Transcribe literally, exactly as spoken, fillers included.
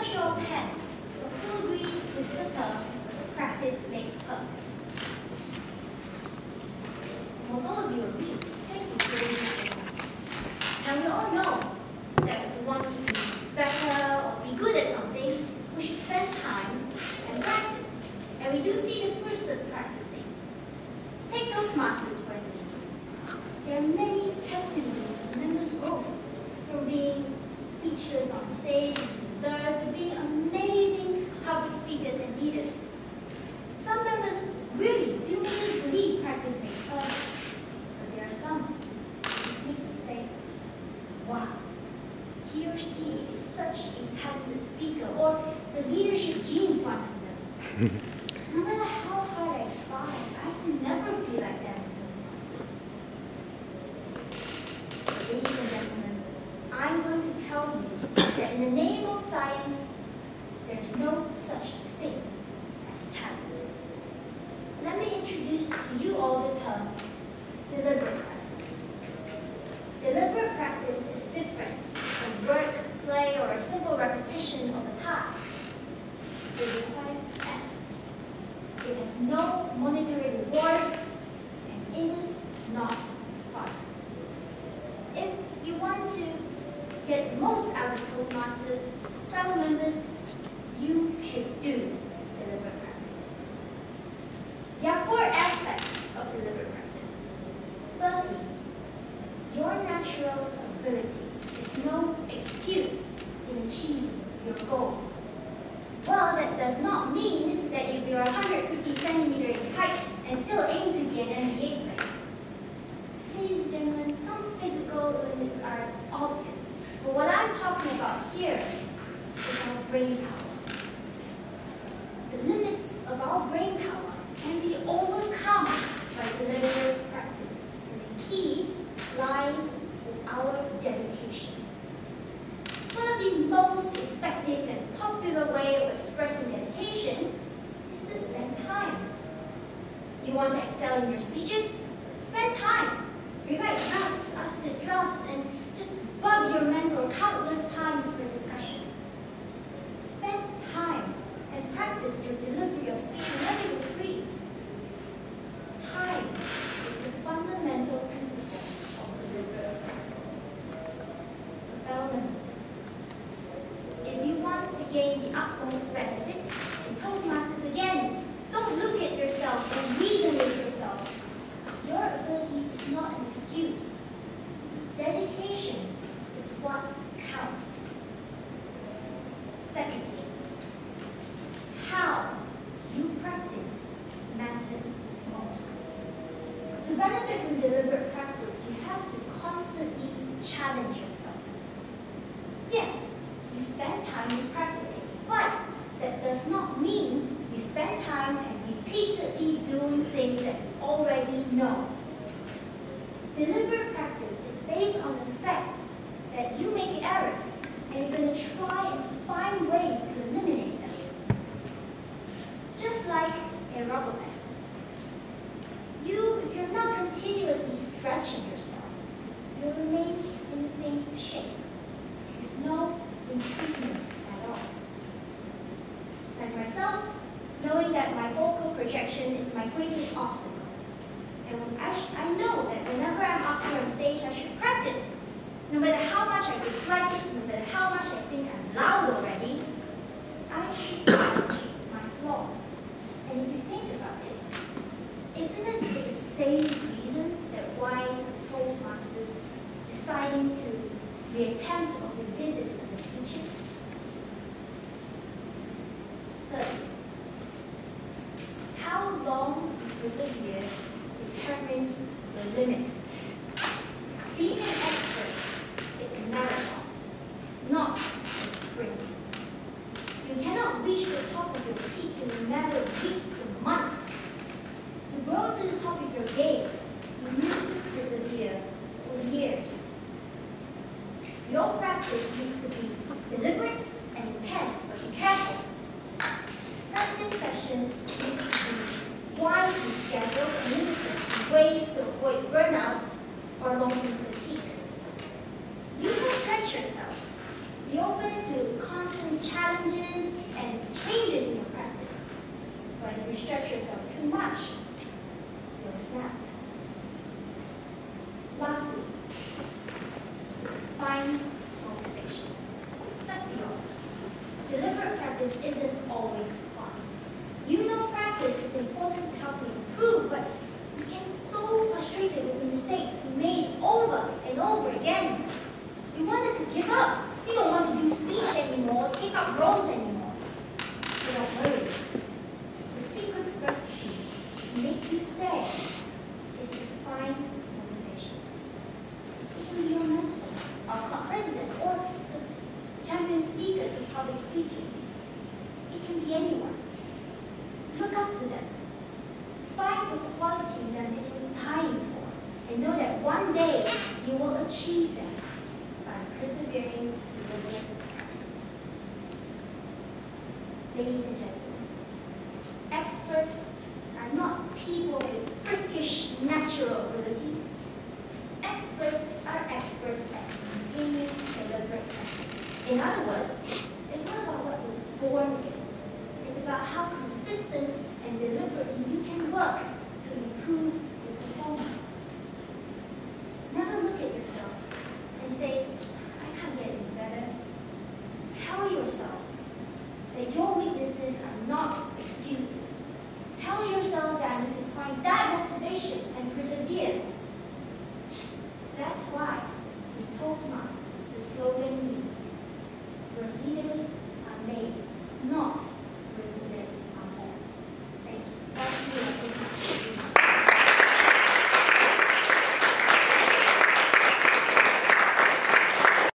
a show of hands, who agrees with the term, practice makes perfect? Almost all of you agree. Thank you for being here. Now we all know that if we want to be better or be good at something, we should spend time and practice. And we do see the fruits of practicing. Take Toastmasters, for instance. There are many testimonies of members' growth, from being speechless on stage and reserved to being amazing public speakers and leaders. Some members really do make us believe practice makes perfect, but there are some who just makes us say, wow, he or she is such a talented speaker, or the leadership genes runs in them. No matter how hard I try, I can never be like them in Toastmasters. Ladies and gentlemen, I'm going to tell you that in the name of science, there's no such thing as talent. Let me introduce to you all the term deliberate practice. Deliberate practice is different from work, play, or a simple repetition of a task. It requires effort. It has no monetary reward, and it is not fun. If you want to get the most out of Toastmasters, fellow members, you should do deliberate practice. There are four aspects of deliberate practice. Firstly, your natural ability is no excuse in achieving your goal. Well, that does not mean that if you're one hundred fifty centimeters in height and still aim to be an N B A player. Ladies and gentlemen, some physical limits are obvious, but what I'm talking about here is our brain power. The limits of our brain power can be overcome by deliberate practice, and the key lies in our dedication. One of the most effective and popular way of expressing dedication is to spend time. You want to excel in your speeches? Spend time. Rewrite drafts after drafts and just bug your mentor countless times for discussion. Spend time and practice your delivery of speech whenever you're free. Time is the fundamental principle of deliberate practice. So fellow members, if you want to gain the utmost benefits in Toastmasters again, don't look at yourself and reason with yourself. Your abilities is not an excuse. Dedication is what counts. Secondly, how you practice matters most. To benefit from deliberate practice, you have to constantly challenge yourselves. Yes, you spend time in practicing, but that does not mean you spend time and repeatedly doing things that you already know. Deliberate practice is based on the fact that you make errors and you're going to try and find ways to eliminate them. Just like a rubber band. You, if you're not continuously stretching yourself, you'll remain in the same shape with no improvements at all. Like myself, knowing that my vocal projection is my greatest obstacle. And I, I know that whenever I'm up here on stage, I should practice. No matter how much I dislike it, no matter how much I think I'm loud already, I should challenge my flaws. And if you think about it, isn't it for the same reasons that why some Toastmasters deciding to reattempt or revisit some speeches? Third, how long you persevere determines the limits. Being an expert is a marathon, not a sprint. You cannot reach the top of your peak in a matter of weeks or months. To grow to the top of your game, you need to persevere for years. Your practice needs to be deliberate and intense, but be careful. Practice sessions need to be wisely scheduled and limited in ways to avoid burnout or long-term fatigue. You can stretch yourselves. Be open to constant challenges But if you stretch yourself too much, you'll snap. Lastly, find motivation. Let's be honest. Deliberate practice isn't always fun. You know practice is important to help you improve, but you get so frustrated with the mistakes you made over and over again. You wanted to give up. You don't want to do speech anymore, take up roles anymore. But don't worry. The secret recipe to make you stay is to find motivation. It can be your mentor, our club president, or the champion speakers in public speaking. It can be anyone. Look up to them. Find the quality in them that you're dying for, and know that one day you will achieve them by persevering with deliberate practice. Ladies and gentlemen, experts are not people with freakish natural abilities. Experts are experts at maintaining deliberate practice. In other words, it's not about what you're born with. It's about how consistent and deliberately you can work to improve your performance. Never look at yourself and say, I can't get any better. Tell yourselves that your weaknesses are not excuses. Tell yourselves